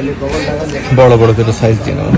বড় বড় করে সাইজ দিয়ে নেব।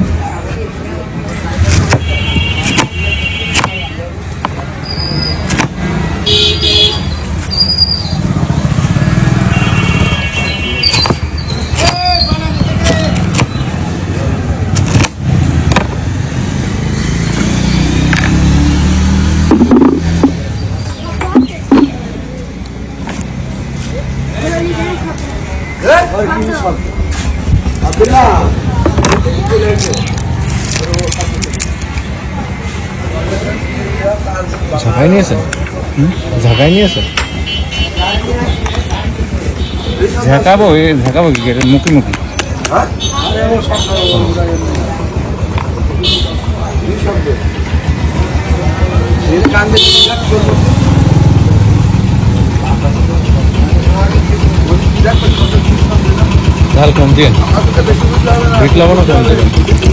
ঝাঁকাই নিয়েছেন? ঝাঁকাই নিয়েছেন? ঝাঁকাবো ঝাঁকাবো কি মুখি মুখি ঝাল কম দিয়ে বিট লবণও কম দেবেন।